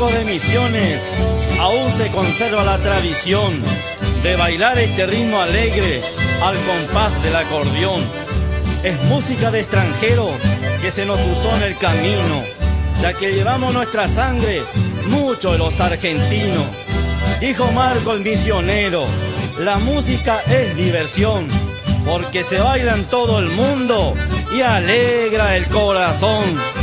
Lagos de Misiones aún se conserva la tradición de bailar este ritmo alegre al compás del acordeón. Es música de extranjero que se nos cruzó en el camino, ya que llevamos nuestra sangre mucho de los argentinos. Dijo Marco el misionero, la música es diversión, porque se baila en todo el mundo y alegra el corazón.